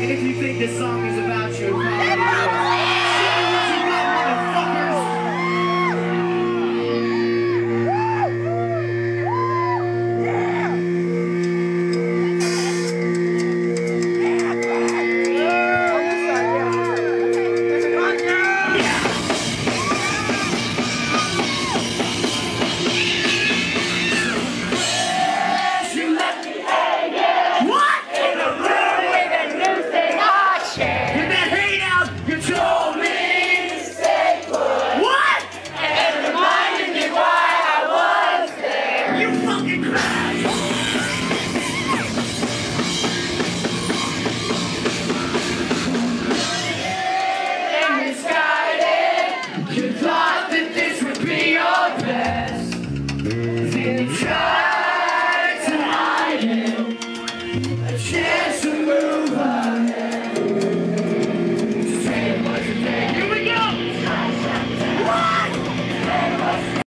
And if you think this song is about you, probably is. Show me what you got, motherfuckers! In the sky.